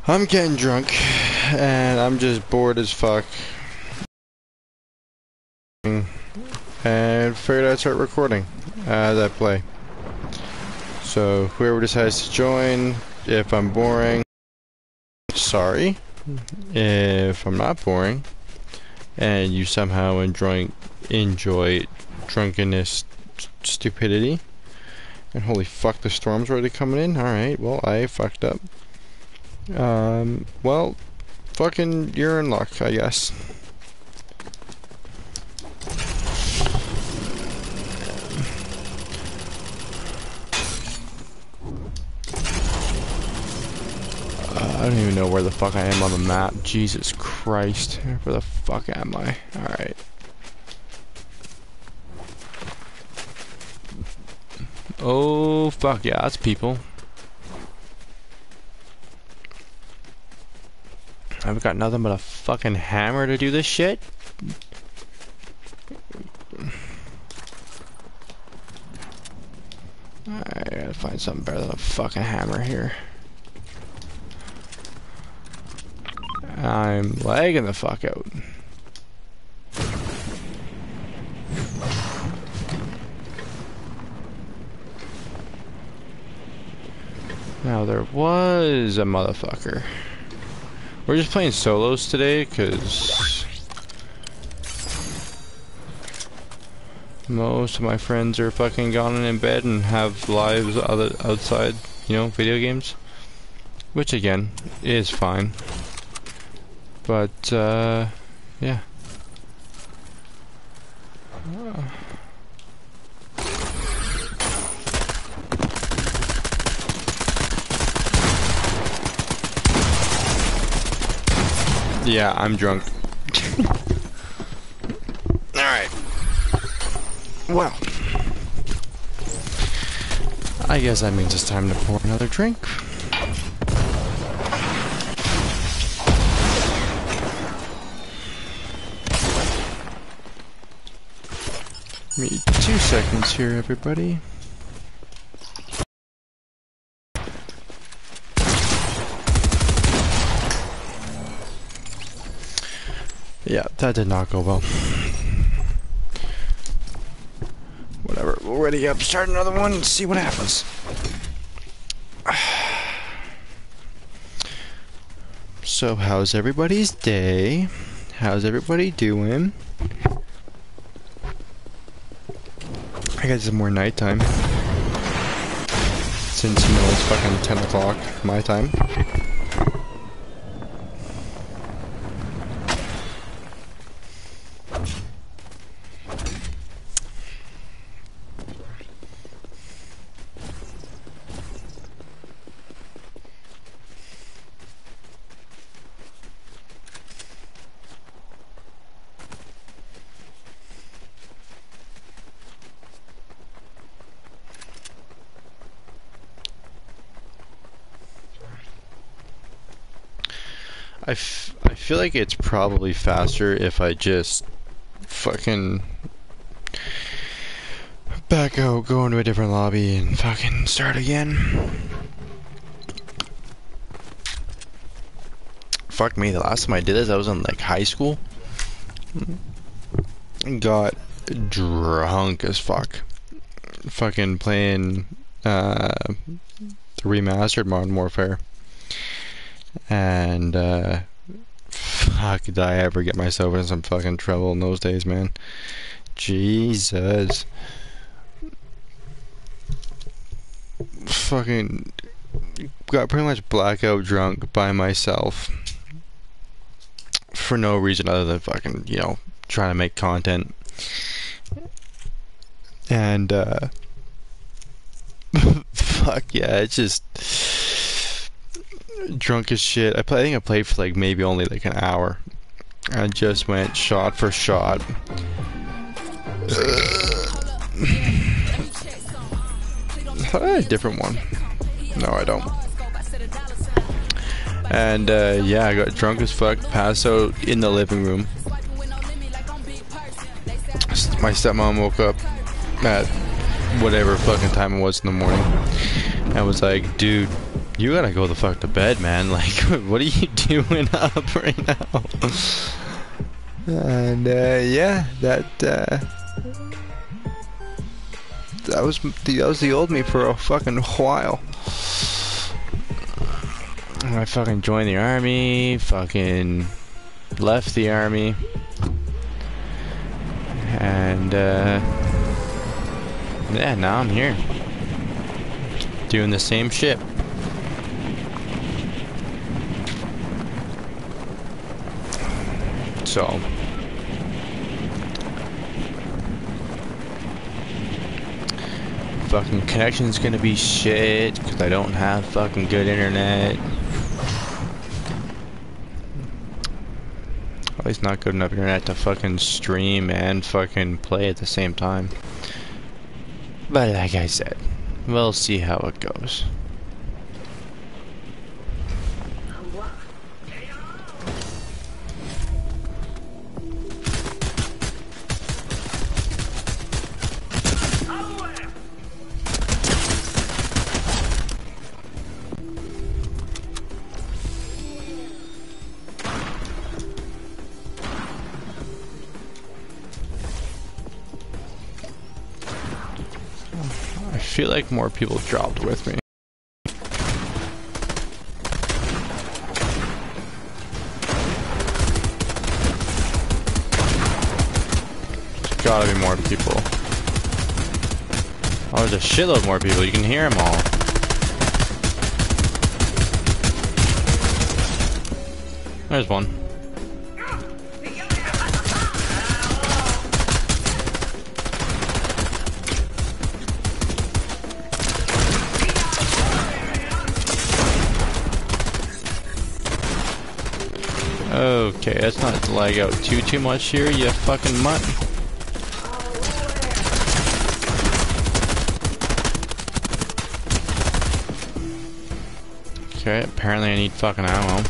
I'm getting drunk, and I'm just bored as fuck. And figured I'd start recording as I play. So whoever decides to join, if I'm boring, sorry. If I'm not boring, and you somehow enjoy drunkenness stupidity, and holy fuck, the storm's already coming in. Alright, well, I fucked up. Well, fucking, you're in luck, I guess. I don't even know where the fuck I am on the map. Jesus Christ. Where the fuck am I? Alright. Oh, fuck yeah, that's people. I've got nothing but a fucking hammer to do this shit. Alright, I gotta find something better than a fucking hammer here. I'm lagging the fuck out. Now there was a motherfucker. We're just playing solos today, cause most of my friends are fucking gone and in bed and have lives outside, you know, video games. Which again, is fine. But, yeah. Yeah, I'm drunk. Alright. Well. I guess that means it's time to pour another drink. Give me 2 seconds here, everybody. Yeah, that did not go well. Whatever, we'll ready up, start another one, and see what happens. So, how's everybody's day? How's everybody doing? I guess it's more nighttime. Since, you know, it's fucking 10 o'clock my time. I feel like it's probably faster if I just fucking back out, go into a different lobby, and fucking start again. Fuck me, the last time I did this, I was in like high school. Got drunk as fuck. Fucking playing the remastered Modern Warfare. And fuck, did I ever get myself in some fucking trouble in those days, man. Jesus. Fucking got pretty much blackout drunk by myself for no reason other than fucking, you know, trying to make content. And fuck yeah, it's just drunk as shit. I think I played for like maybe only like an hour. I just went shot for shot. I had a different one. No, I don't. And yeah, I got drunk as fuck, passed out in the living room. My stepmom woke up at whatever fucking time it was in the morning and was like, dude, You gotta go the fuck to bed, man. Like, what are you doing up right now? And yeah, that was the old me for a fucking while. I fucking joined the army, fucking left the army, and yeah, now I'm here doing the same shit. So fucking connection's gonna be shit because I don't have fucking good internet. At least not good enough internet to fucking stream and fucking play at the same time. But like I said, we'll see how it goes. I feel like more people dropped with me. There's gotta be more people. Oh, there's a shitload more people. You can hear them all. There's one. Okay, let's not lag out too much here, you fucking mutt. Okay, apparently I need fucking ammo.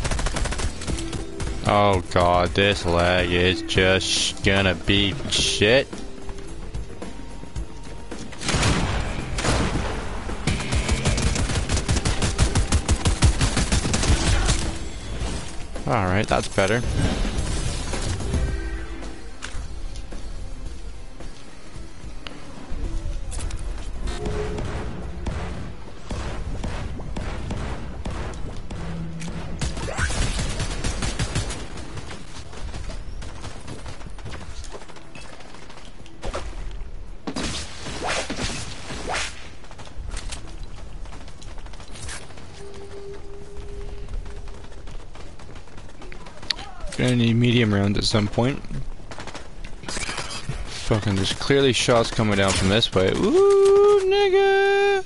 Oh god, this lag is just gonna be shit. Alright, that's better. Gonna need medium rounds at some point. Fucking, there's clearly shots coming down from this way. Ooh, nigga!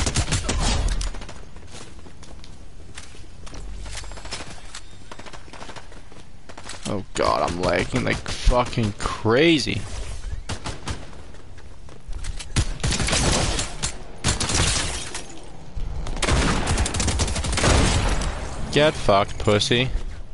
Oh god, I'm lagging like fucking crazy. Get fucked, pussy.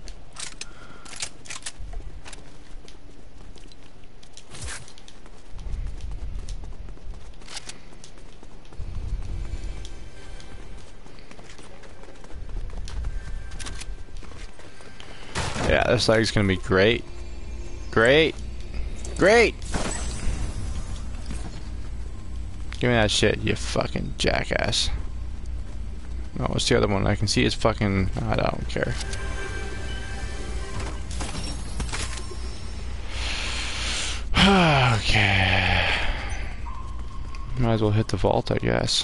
Yeah, this leg's gonna be great. Great. Great! Give me that shit, you fucking jackass. No, what's the other one? I can see his fucking... I don't care. Okay. Might as well hit the vault, I guess.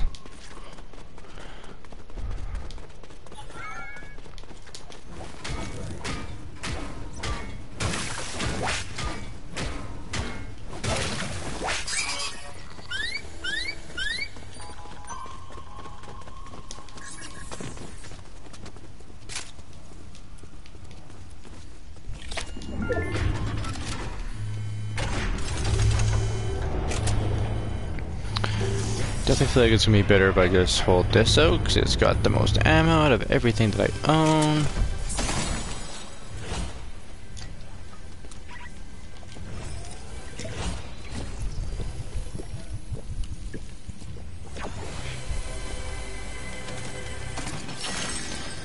Definitely feel like it's gonna be better if I just hold this out, because it's got the most ammo out of everything that I own.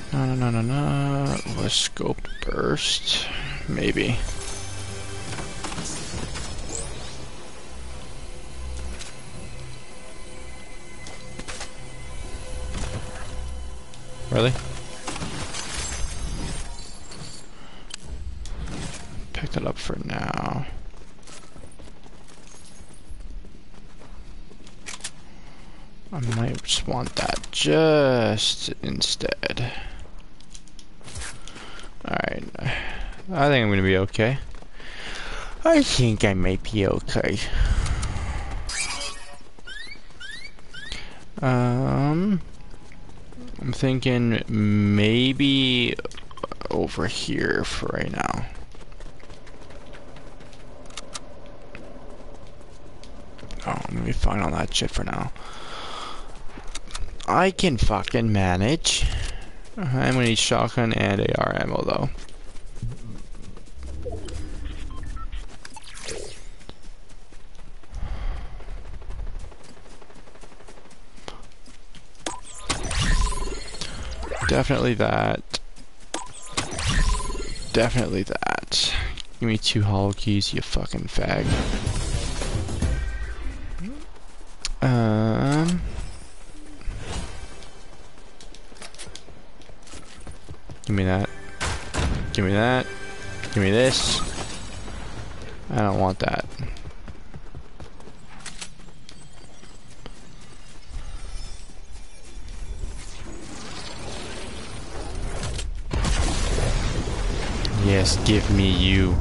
No. Was scope burst? Maybe. Really? Pick that up for now. I might just want that just instead. Alright. I think I'm gonna be okay. I think I might be okay. I'm thinking maybe over here for right now. Oh, I'm gonna be fine on that shit for now. I can fucking manage. I'm gonna need shotgun and AR ammo though. Definitely that. Definitely that. Give me 2 hollow keys, you fucking fag. Give me that. Give me that. Give me this. I don't want that. Yes, give me you.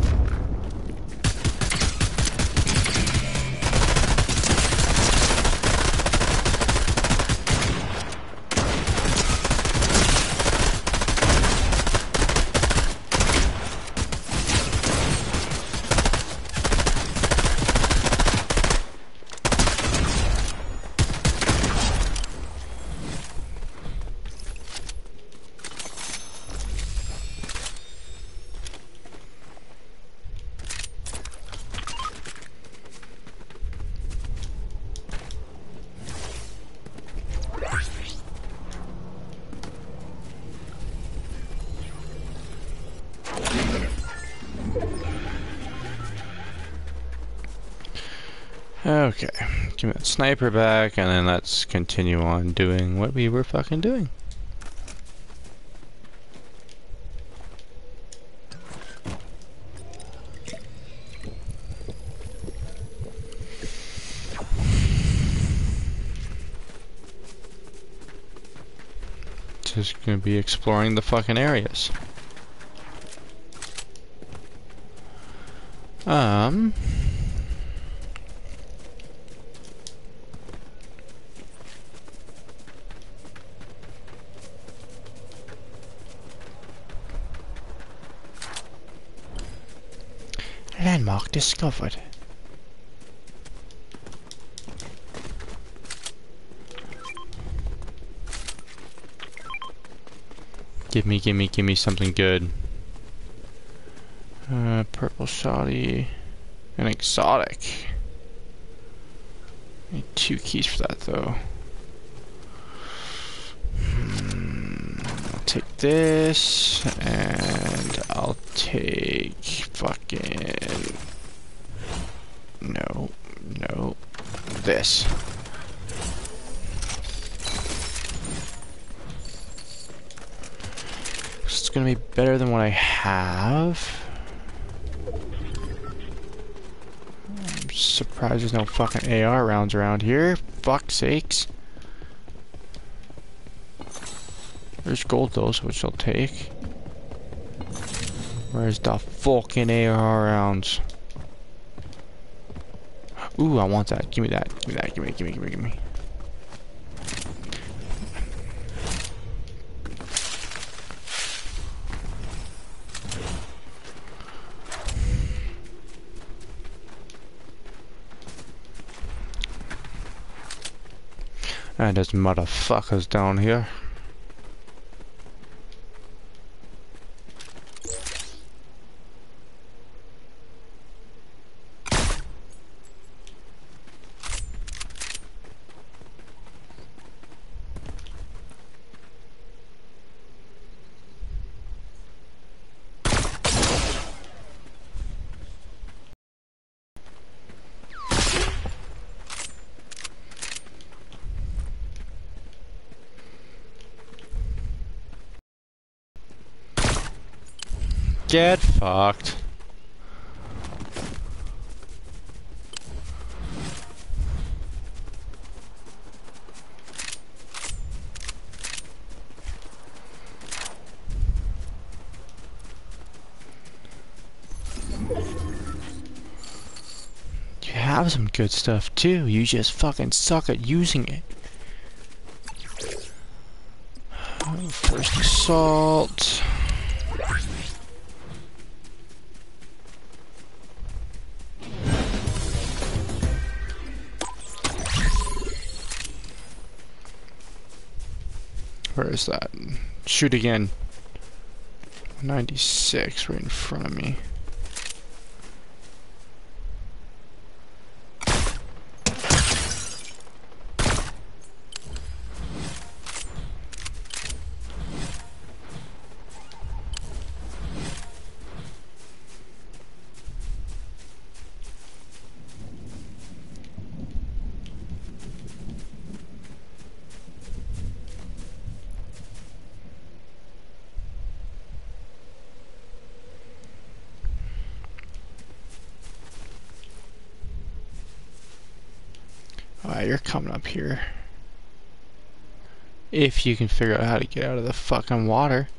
Okay, give me that sniper back, and then let's continue on doing what we were fucking doing. Just gonna be exploring the fucking areas. Landmark discovered. Give me something good. Purple shoddy. An exotic. Need 2 keys for that though. I'll take this, and I'll take fucking... No, this. It's gonna be better than what I have. I'm surprised there's no fucking AR rounds around here. Fuck's sakes. There's gold though, which I'll take. Where's the fucking AR rounds? Ooh, I want that. Give me that. Give me that. Give me. And there's motherfuckers down here. Get fucked. You have some good stuff too, you just fucking suck at using it. First assault. Where is that? Shoot again. 96 right in front of me. Alright, you're coming up here. If you can figure out how to get out of the fucking water.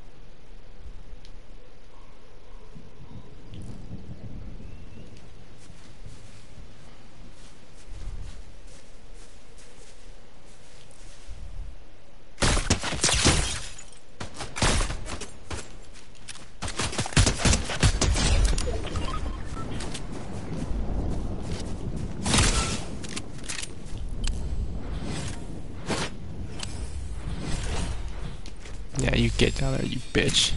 Yeah, you get down there, you bitch.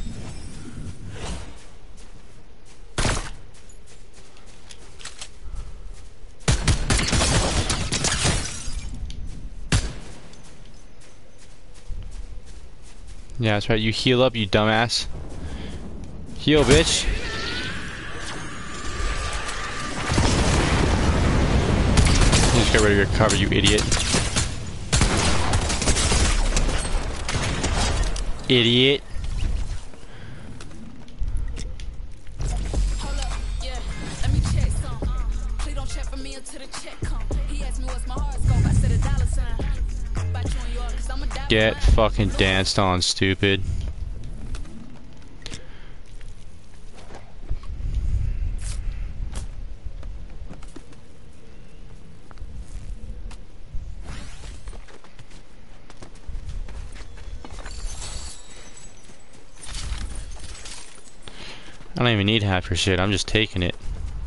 Yeah, that's right. You heal up, you dumbass. Heal, bitch. You just get rid of your cover, you idiot. Idiot. Hold up, yeah, let me check some. Please don't check for me until the check come. He asked me what's my horoscope, I said $. About you and yours, 'cause I'm a die. Get fucking danced on, stupid. I don't even need half your shit, I'm just taking it.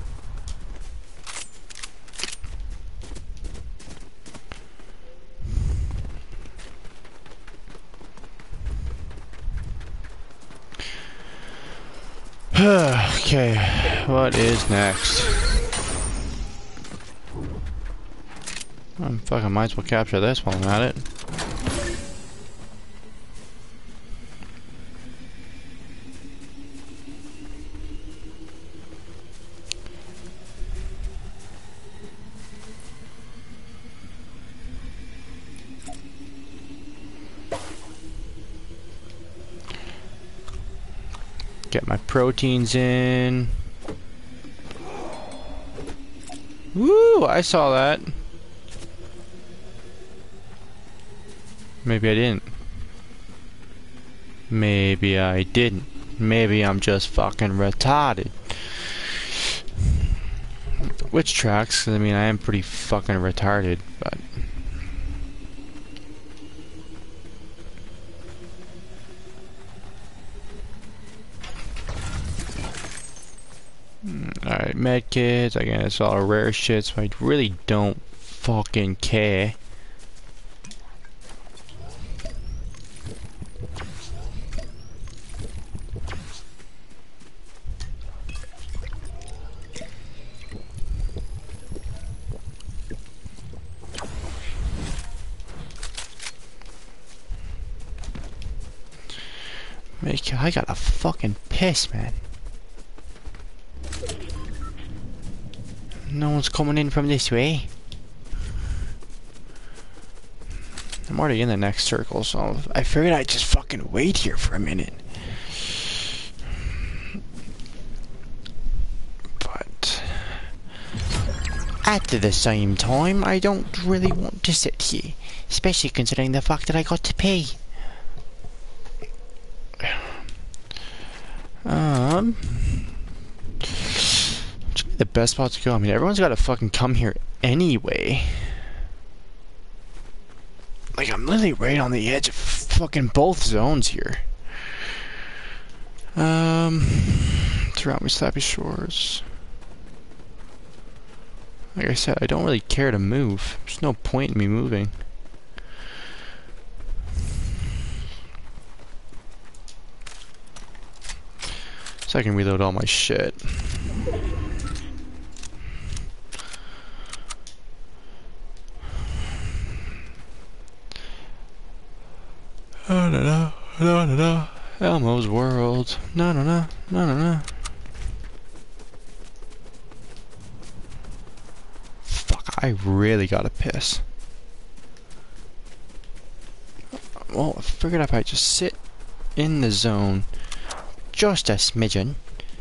Okay, what is next? I fucking might as well capture this while I'm at it. Get my proteins in. Woo! I saw that. Maybe I didn't. Maybe I didn't. Maybe I'm just fucking retarded. Which tracks? I mean, I am pretty fucking retarded, but... Alright, medkits, again, it's all rare shit, so I really don't fucking care. I gotta fucking piss, man. No one's coming in from this way. I'm already in the next circle, so I figured I'd just fucking wait here for a minute. At the same time, I don't really want to sit here, especially considering the fact that I got to pay. Which would be the best spot to go? I mean, everyone's got to fucking come here anyway. Like, I'm literally right on the edge of fucking both zones here. It's around me, Slappy Shores. Like I said, I don't really care to move. There's no point in me moving. So I can reload all my shit. Oh, no, no, no, no, no. Elmo's World. No, no, no, no, no, no. Fuck, I really gotta piss. Well, I figured if I just sit in the zone just a smidgen,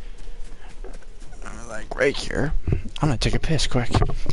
like right here, I'm gonna take a piss quick.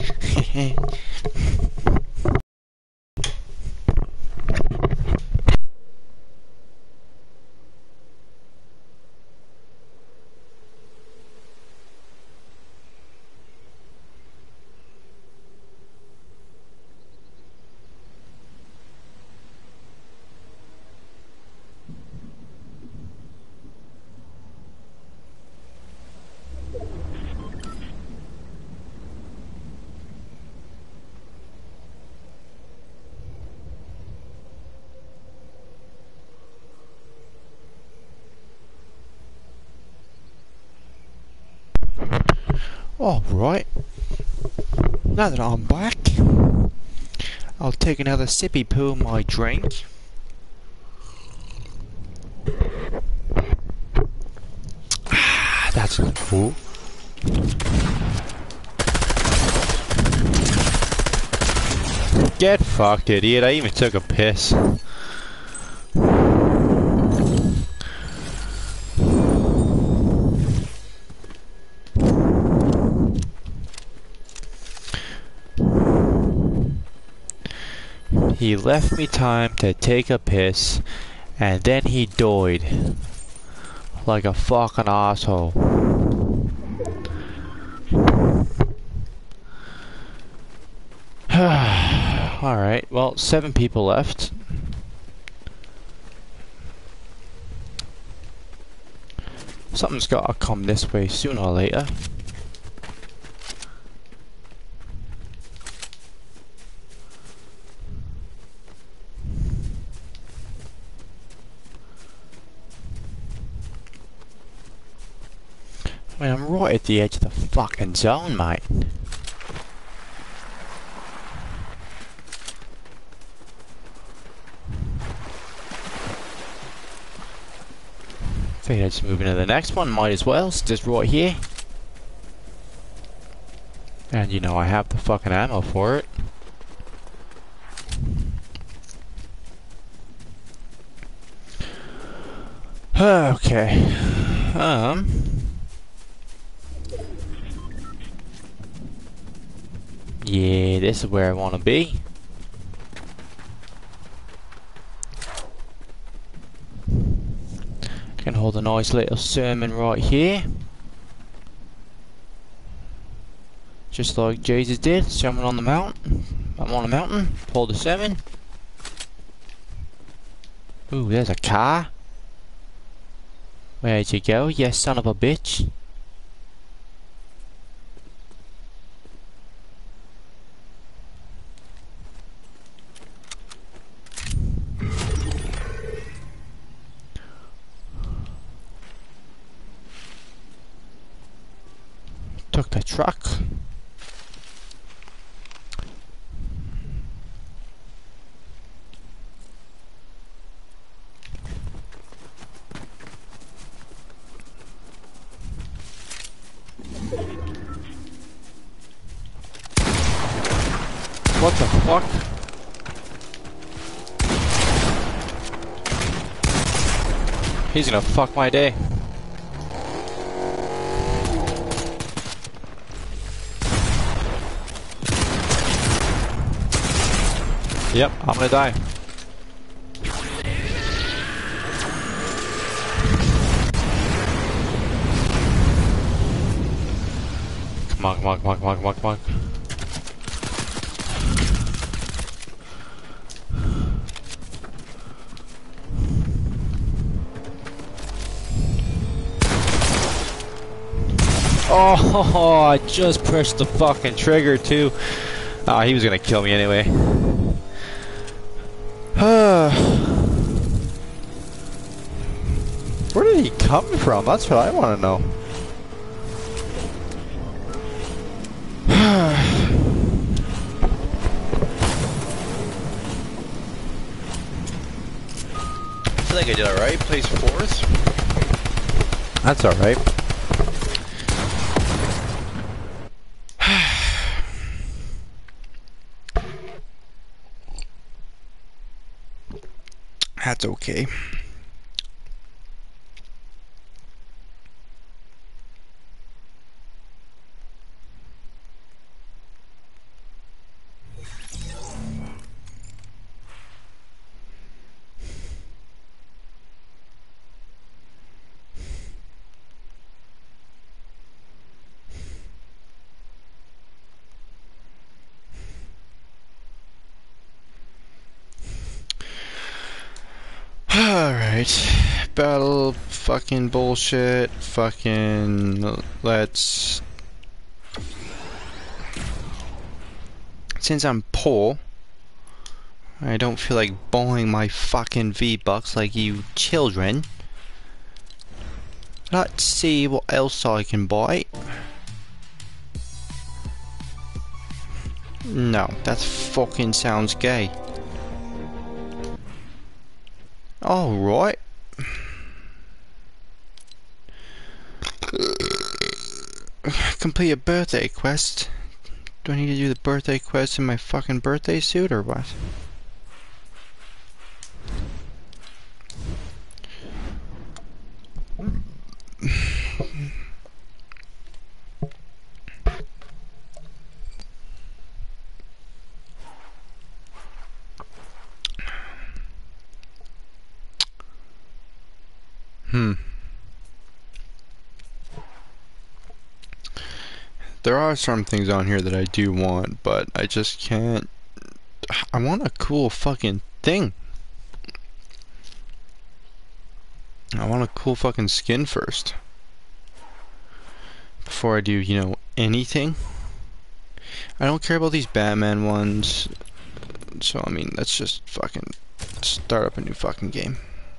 Alright, now that I'm back, I'll take another sippy poo of my drink. That's cool. Get fucked, idiot. I even took a piss. He left me time to take a piss, and then he died. Like a fucking asshole. Alright, well, 7 people left. Something's gotta come this way sooner or later. I mean, I'm right at the edge of the fucking zone, mate. I think I'd just move into the next one, might as well, it's just right here. And you know, I have the fucking ammo for it. Okay. Yeah, this is where I want to be. Can hold a nice little sermon right here. Just like Jesus did, sermon on the mountain. I'm on a mountain, pull the sermon. Ooh, there's a car. Where'd you go, you son of a bitch? Took the truck. What the fuck? He's gonna fuck my day. Yep, I'm gonna die. Come on, come on, come on, come on, come on, come on. Oh, I just pushed the fucking trigger too. Ah, he was gonna kill me anyway. Where did he come from? That's what I want to know. I feel like I did alright. Place 4th. That's alright. That's okay. Alright. Battle fucking bullshit. Fucking let's. Since I'm poor, I don't feel like buying my fucking V-Bucks like you children. Let's see what else I can buy. No, that fucking sounds gay. Alright. Complete a birthday quest. Do I need to do the birthday quest in my fucking birthday suit or what? There are some things on here that I do want, but I just can't. I want a cool fucking thing. I want a cool fucking skin first. Before I do, you know, anything. I don't care about these Batman ones. So, I mean, let's just fucking start up a new fucking game.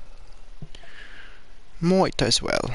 Might as well.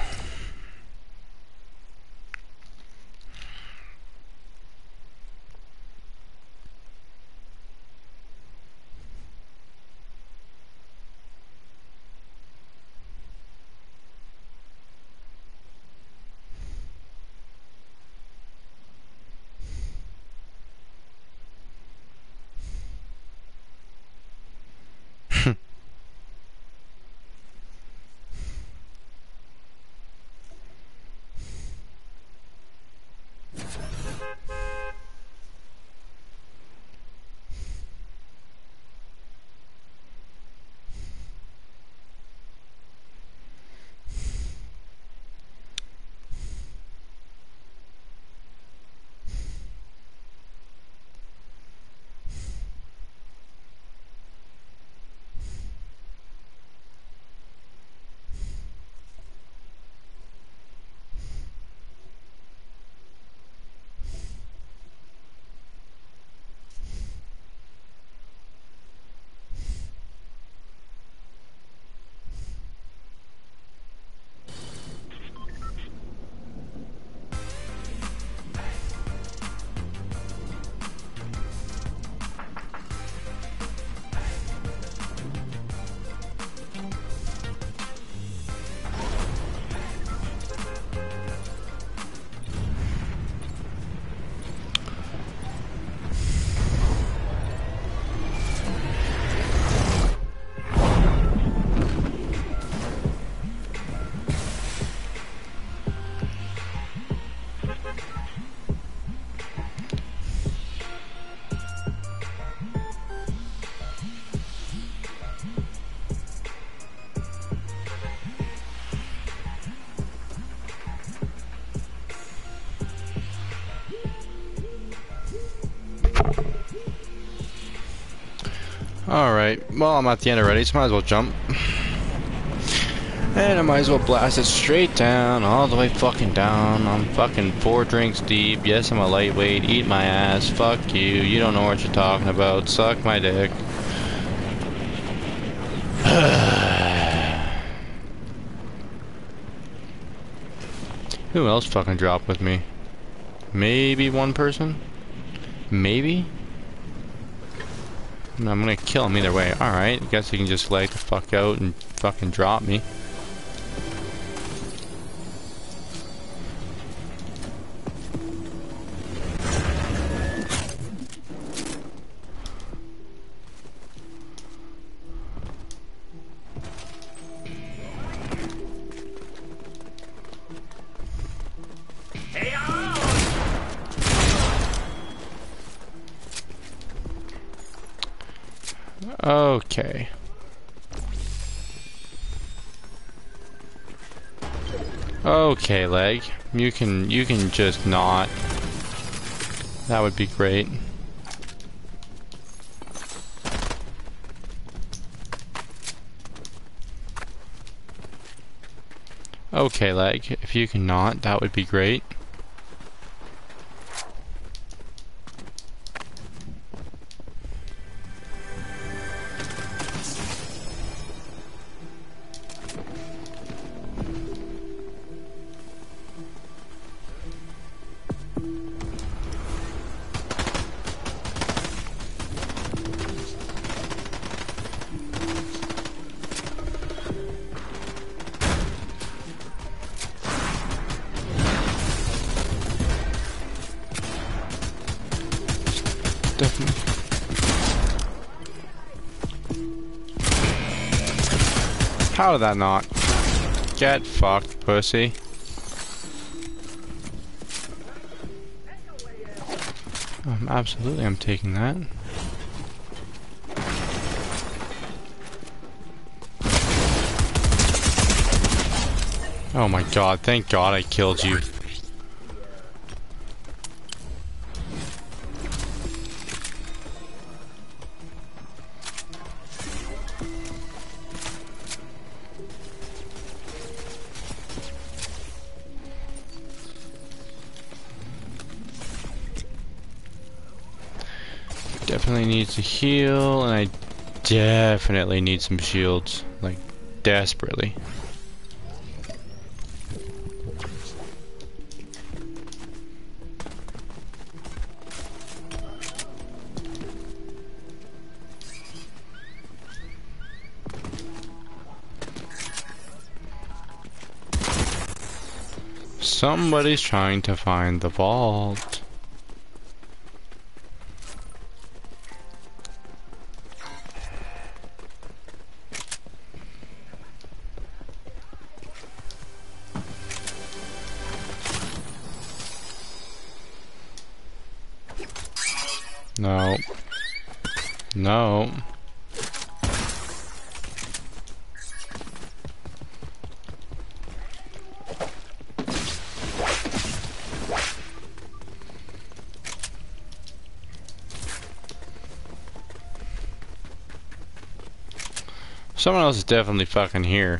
Alright, well, I'm at the end already, so might as well jump. And I might as well blast it straight down, all the way fucking down. I'm fucking 4 drinks deep. Yes, I'm a lightweight. Eat my ass. Fuck you. You don't know what you're talking about. Suck my dick. Who else fucking dropped with me? Maybe one person? Maybe? I'm gonna kill him either way. Alright, guess he can just lag the fuck out and fucking drop me. Okay. Okay, leg. You can just not. That would be great. Okay, leg. If you can not, that would be great. Definitely. How did that not? Get fucked, pussy. Absolutely, I'm taking that. Oh my god, thank god I killed you. Definitely needs to heal, and I definitely need some shields, like, desperately. Somebody's trying to find the vault. No. No. Someone else is definitely fucking here.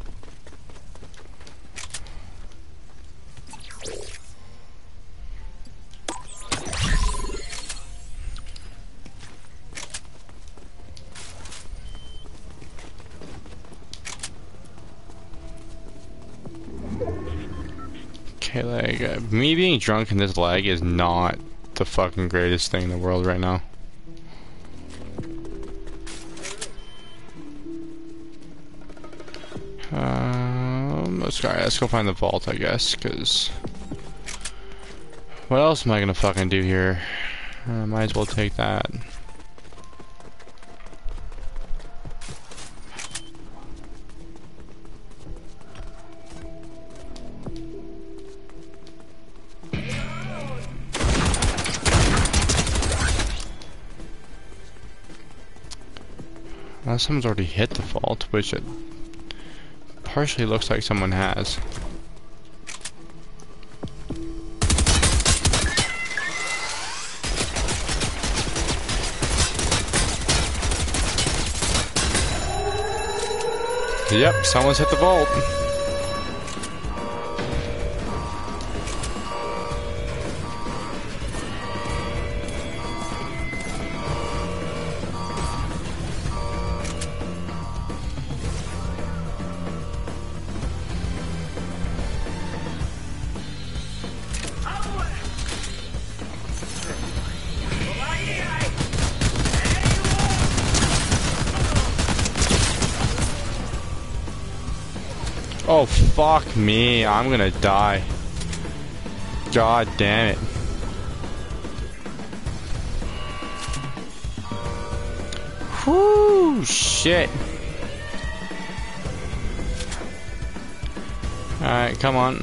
Okay, like, me being drunk in this lag is not the fucking greatest thing in the world right now. Let's go find the vault, I guess, because what else am I gonna fucking do here? Might as well take that. Someone's already hit the vault, which it partially looks like someone has. Yep, someone's hit the vault. Oh, fuck me. I'm gonna die. God damn it. Whoo, shit. Alright, come on.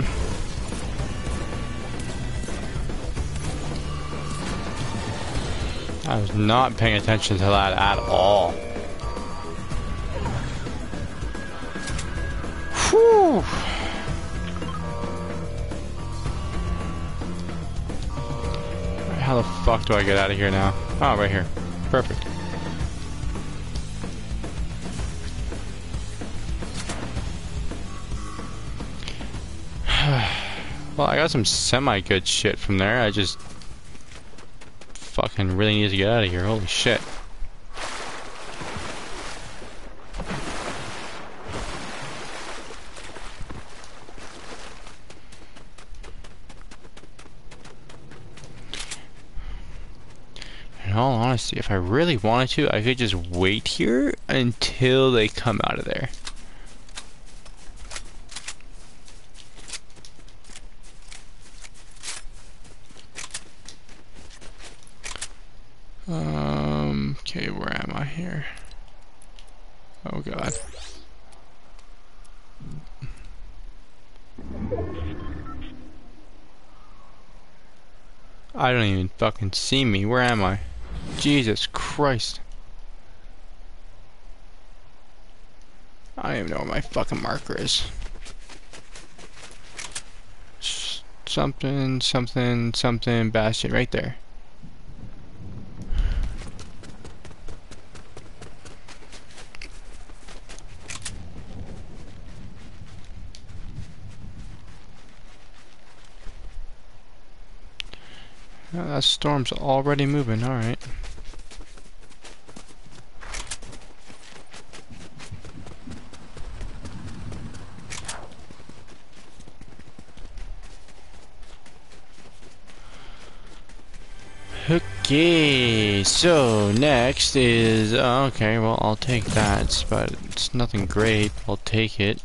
I was not paying attention to that at all. Whew. How the fuck do I get out of here now? Oh, right here. Perfect. Well, I got some semi-good shit from there. I just fucking really need to get out of here. Holy shit. In all honesty, if I really wanted to, I could just wait here until they come out of there. Okay, where am I here? Oh god. I don't even fucking see me. Where am I? Jesus Christ. I don't even know where my fucking marker is. Something, something, something, bastion, right there. That storm's already moving, alright. Okay, so next is, okay, well I'll take that, but it's nothing great, I'll take it.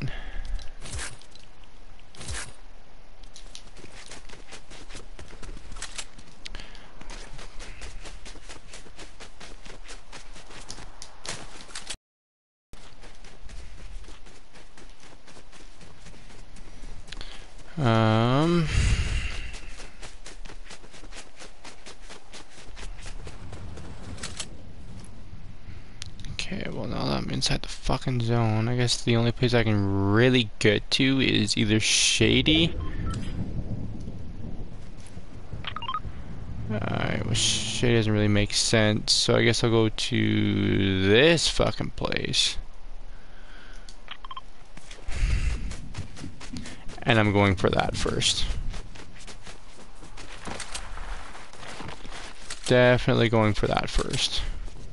Okay, well now that I'm inside the fucking zone, I guess the only place I can really get to is either Shady. Alright, well Shady doesn't really make sense, so I guess I'll go to this fucking place. And I'm going for that first. Definitely going for that first.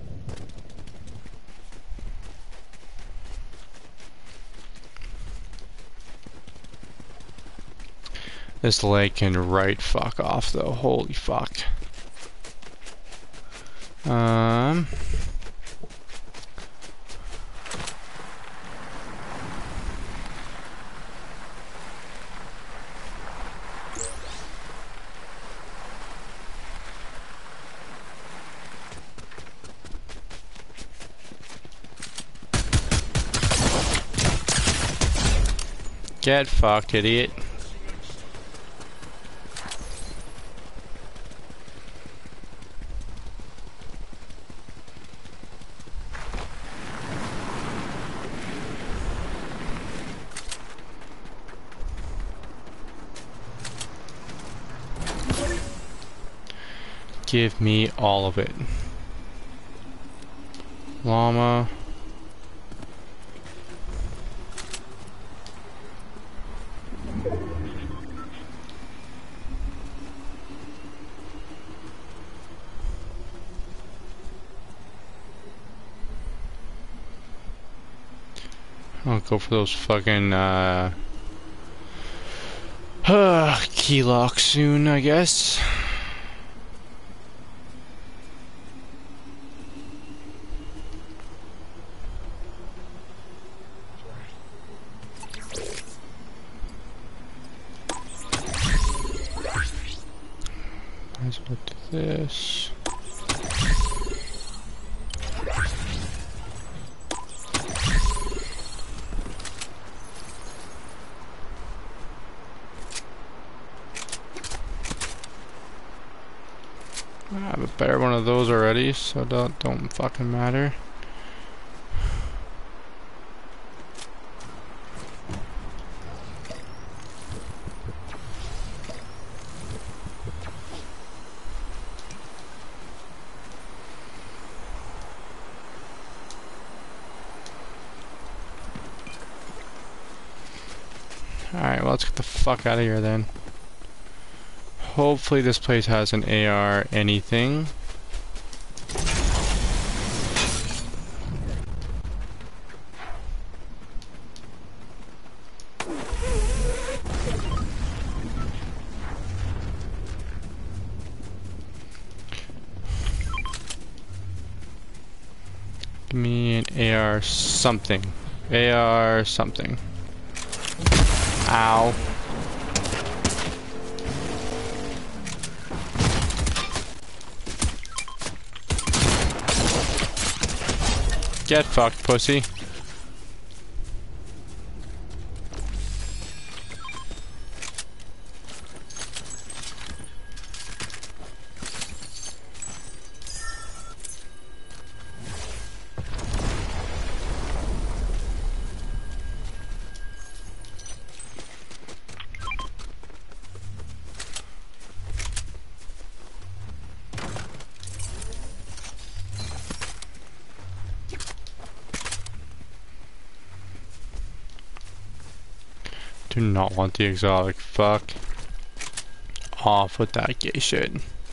This leg can right fuck off though. Holy fuck. Get fucked, idiot. Give me all of it. Llama. I'll go for those fucking key locks soon, I guess. Let's look at this. I have a better one of those already, so don't fucking matter. Alright, well, let's get the fuck out of here then. Hopefully this place has an AR anything. Give me an AR something. AR something. Ow. Get fucked, pussy. Do not want the exotic. Fuck off with that gay shit.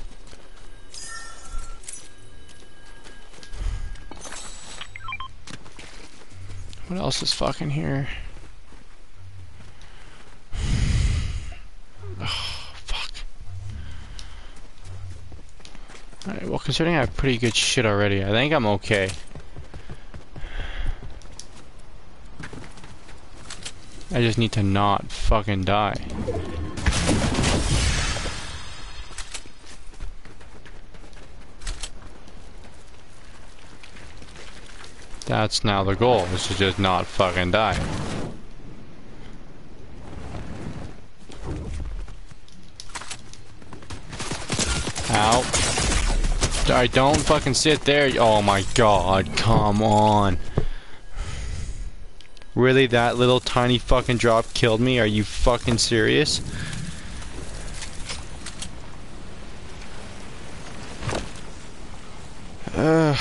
What else is fucking here? Oh, fuck. Alright, well, considering I have pretty good shit already, I think I'm okay. I just need to not fucking die. That's now the goal, is to just not fucking die. Ow. I don't fucking sit there. Oh my god, come on. Really, that little tiny fucking drop killed me? Are you fucking serious? Ugh.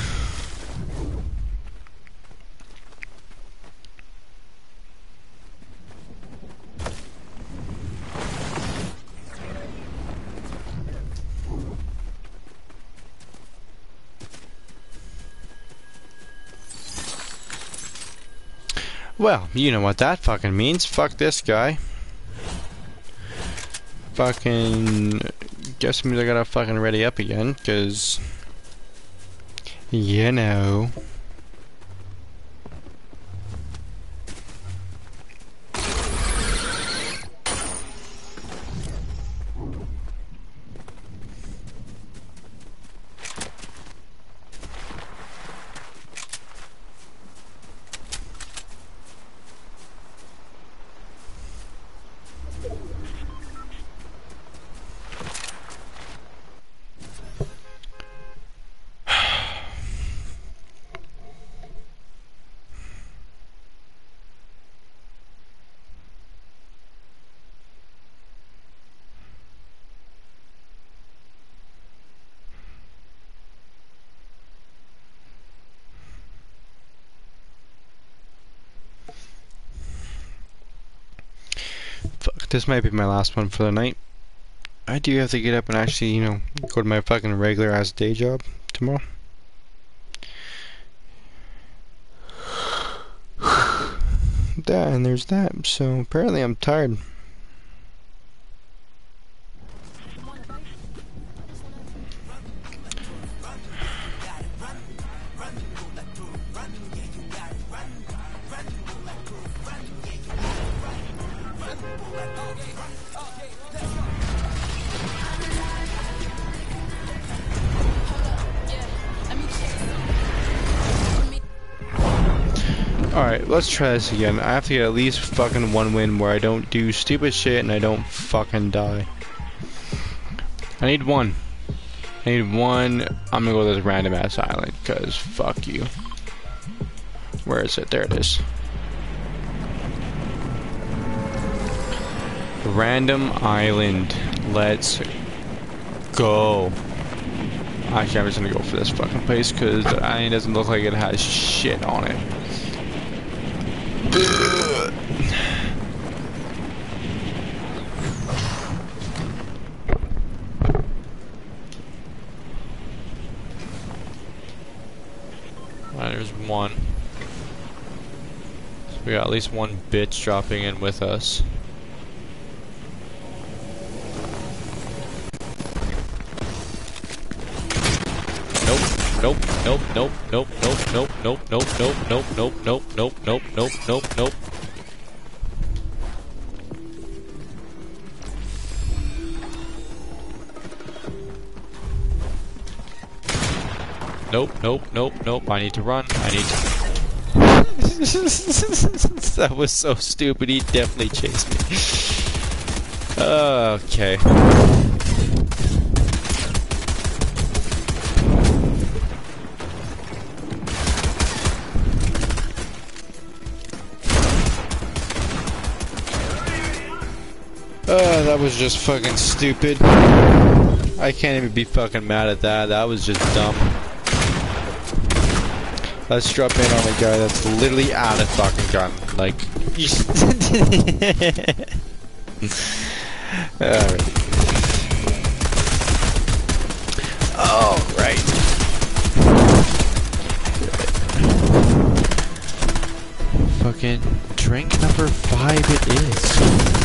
Well, you know what that fucking means. Fuck this guy. Fucking guess means I gotta fucking ready up again, cause you know. Fuck, this might be my last one for the night. I do have to get up and actually, you know, go to my fucking regular ass day job tomorrow. that, and there's that. So apparently I'm tired. Alright, let's try this again. I have to get at least fucking one win where I don't do stupid shit and I don't fucking die. I need one. I need one. I'm gonna go to this random ass island, cause fuck you. Where is it? There it is. Random island. Let's go. Actually, I'm just gonna go for this fucking place, cause the island doesn't look like it has shit on it. There's one. So we got at least one bitch dropping in with us. Nope, nope, nope, nope, nope, nope, nope, nope, nope, nope, nope, nope, nope, nope, nope, nope. Nope, nope, nope, nope. I need to run. I need to. That was so stupid. He definitely chased me. Okay. That was just fucking stupid. I can't even be fucking mad at that. That was just dumb. Let's drop in on a guy that's literally out of fucking gun. Like, alright. Fucking drink number 5 it is.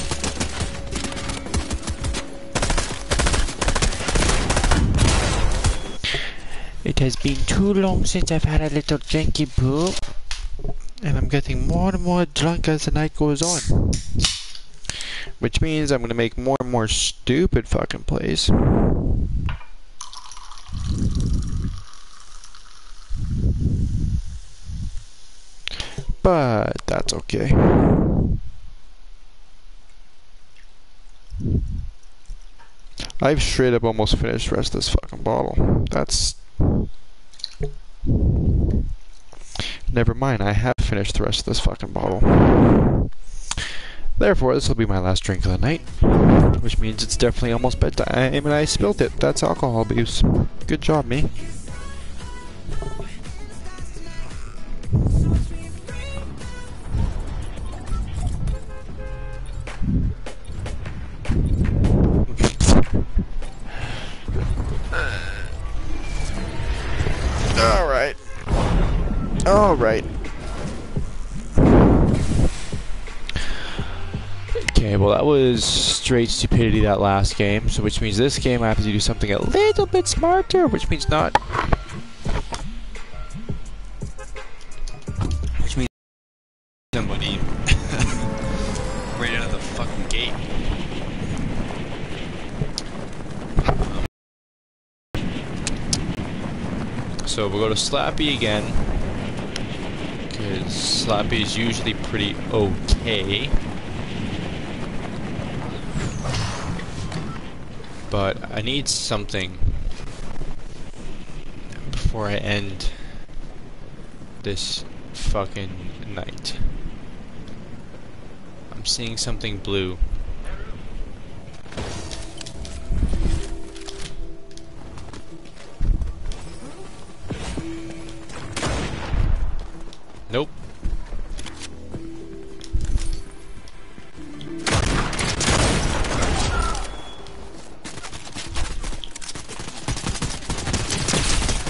It has been too long since I've had a little janky poop, and I'm getting more and more drunk as the night goes on. Which means I'm gonna make more and more stupid fucking plays. But that's okay. I've straight up almost finished the rest of this fucking bottle. That's... Never mind, I have finished the rest of this fucking bottle. Therefore, this will be my last drink of the night. Which means it's definitely almost bedtime, and I spilt it. That's alcohol abuse. Good job, me. Alright. Alright. Okay, well that was straight stupidity that last game, so which means this game I have to do something a little bit smarter, which means not... Which means somebody right out of the fucking gate. So we'll go to Slappy again, because Slappy is usually pretty okay. But I need something before I end this fucking night. I'm seeing something blue. Nope.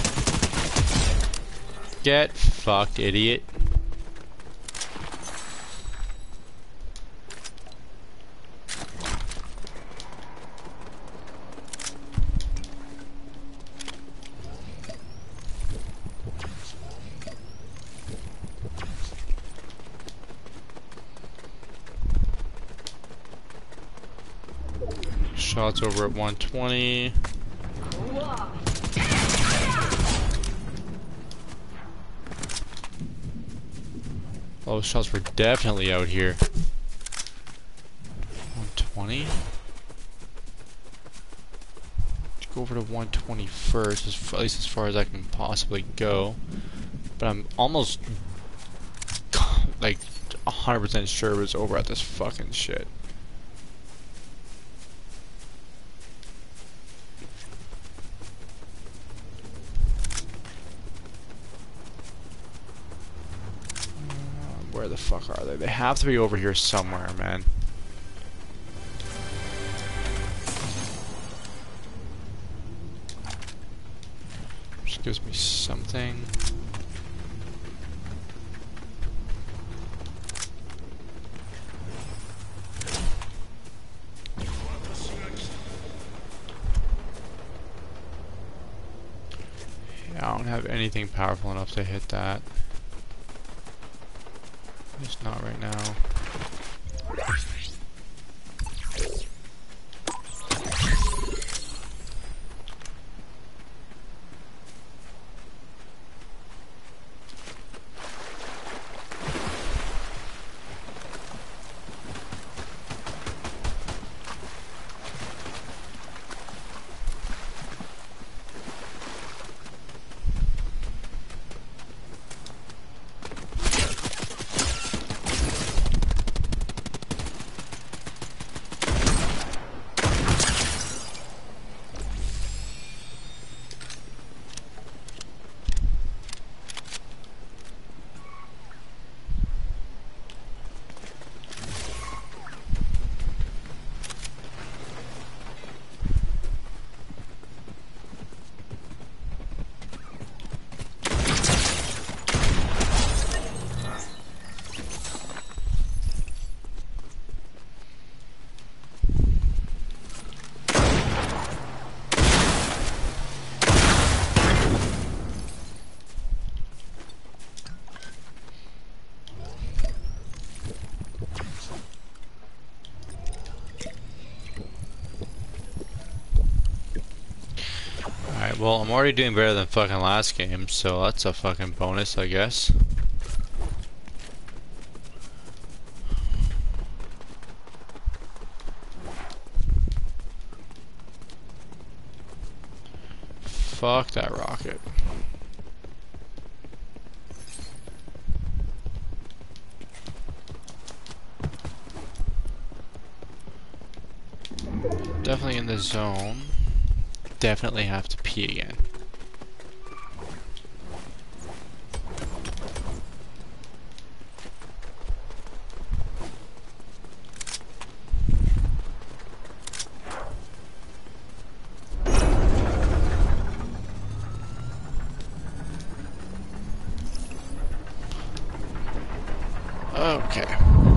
Get fucked, idiot. Shots over at 120. Those shots were definitely out here. 120. Go over to 120 first, at least as far as I can possibly go. But I'm almost like 100% sure it was over at this fucking shit. Where the fuck are they? They have to be over here somewhere, man. Just gives me something. Yeah, I don't have anything powerful enough to hit that. At least not right now. Alright, well, I'm already doing better than fucking last game, so that's a fucking bonus, I guess. Fuck that rocket. Definitely in the zone. Definitely have to pee again. Okay.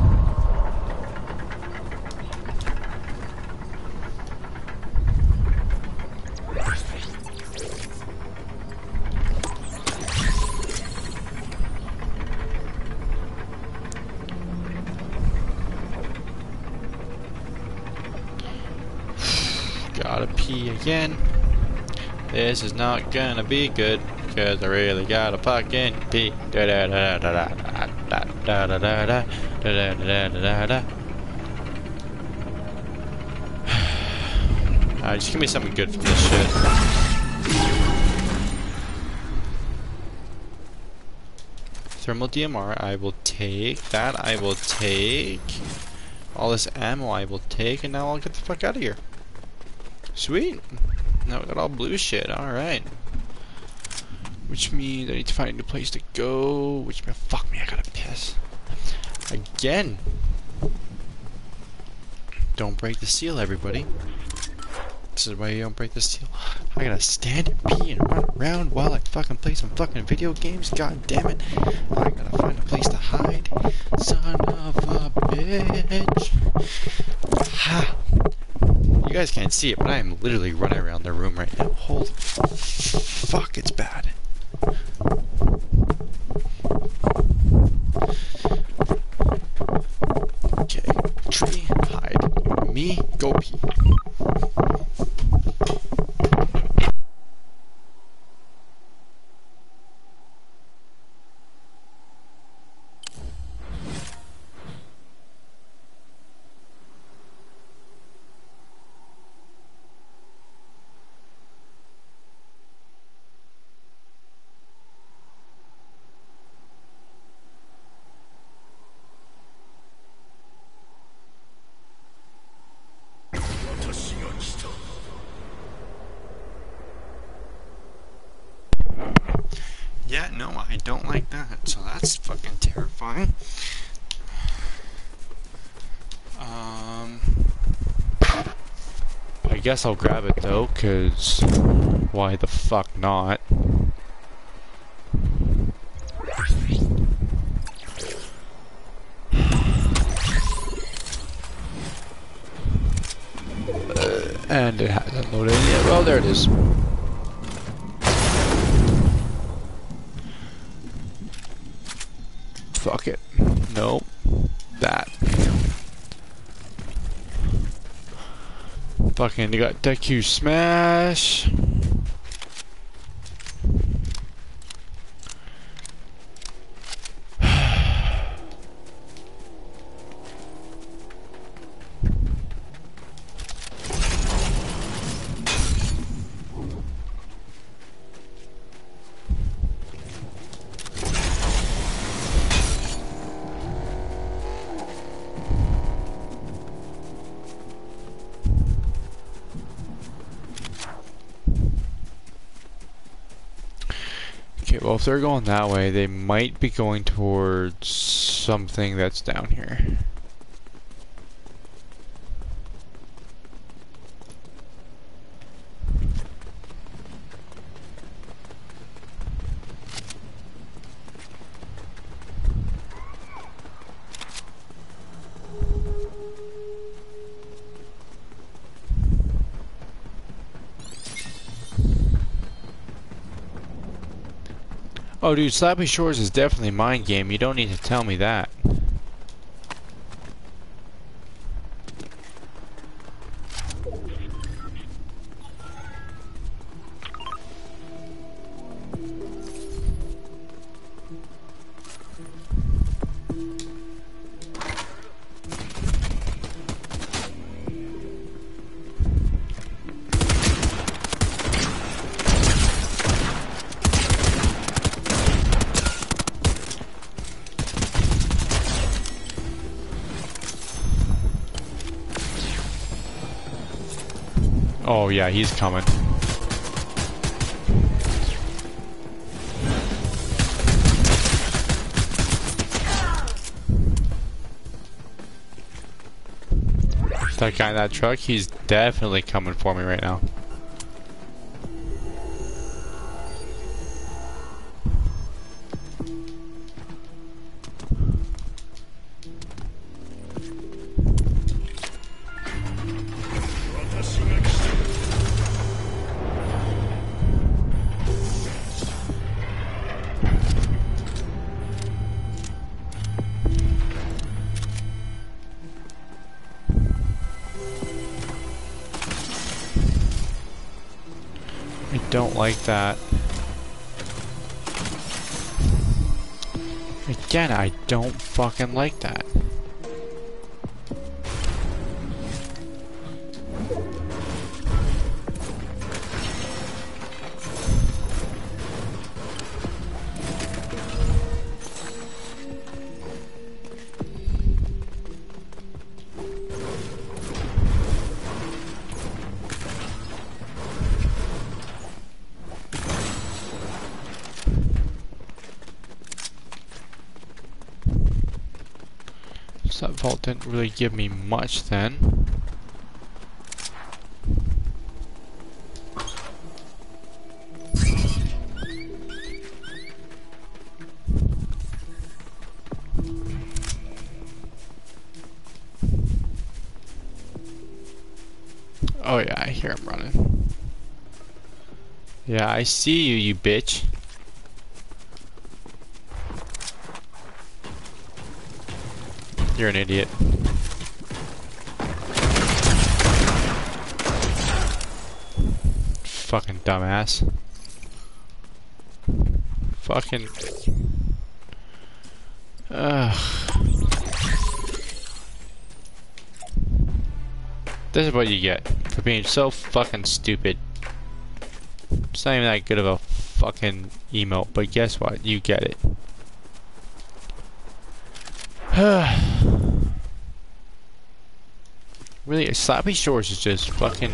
Gotta pee again. This is not gonna be good, cause I really gotta fucking pee. Da da da da da da da da da da da da da da da. Alright, just give me something good from this shit. Thermal DMR, I will take that. I will take all this ammo. I will take, and now I'll get the fuck out of here. Sweet. Now we got all blue shit. Alright. Which means I need to find a new place to go. Which means, fuck me, I gotta piss. Again. Don't break the seal, everybody. This is why you don't break the seal. I gotta stand and pee and run around while I fucking play some fucking video games. God damn it. I gotta find a place to hide. Son of a bitch. Ha. You guys can't see it, but I am literally running around the room right now. Holy fuck, it's bad. Okay, tree, hide. Me, go pee. don't like that, so that's fucking terrifying. I guess I'll grab it though, cause why the fuck not? And it hasn't loaded yet. Well, there it is. Fuck it. Nope. That. Fucking, you got deck Q smash. Okay, well, if they're going that way, they might be going towards something that's down here. Oh, dude, Slappy Shores is definitely mind game. You don't need to tell me that. Oh yeah, he's coming. That guy in that truck, he's definitely coming for me right now. Don't like that. Again, I don't fucking like that. So that vault didn't really give me much then. Oh yeah, I hear him running. Yeah, I see you, you bitch. You're an idiot. Fucking dumbass. Fucking... This is what you get for being so fucking stupid. It's not even that good of a fucking emote, but guess what? You get it. Really, Slappy Shores is just fucking...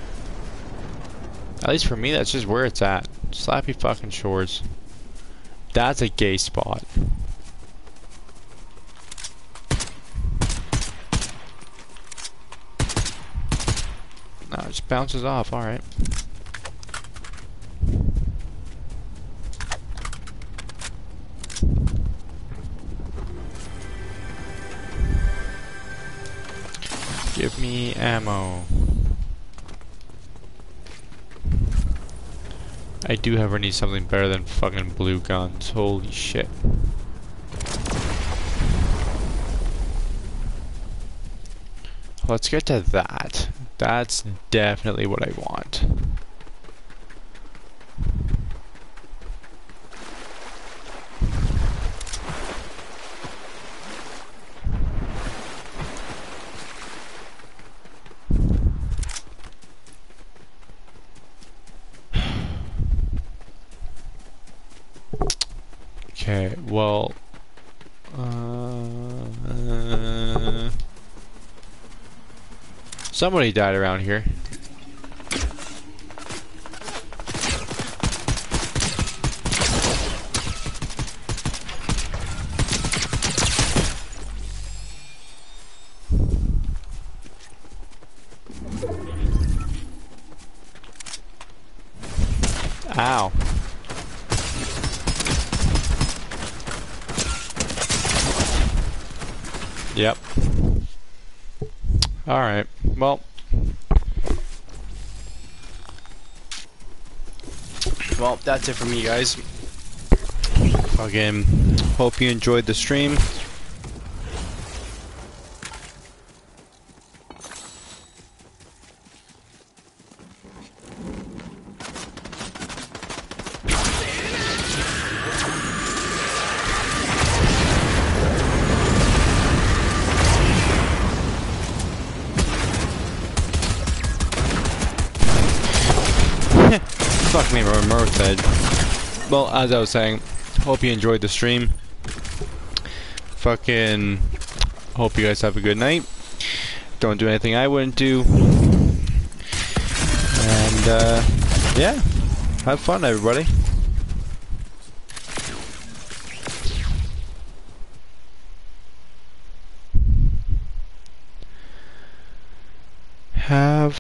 At least for me, that's just where it's at. Slappy fucking Shores. That's a gay spot. No, it just bounces off, alright. Give me ammo. I do, however, need something better than fucking blue guns. Holy shit. Let's get to that. That's definitely what I want. Okay, well, somebody died around here. Ow. Yep. Alright, well. Well, that's it for me, guys. Again, hope you enjoyed the stream. Fuck me, Mirth Edge. Well, as I was saying, hope you enjoyed the stream. Fucking hope you guys have a good night. Don't do anything I wouldn't do. And, yeah. Have fun, everybody.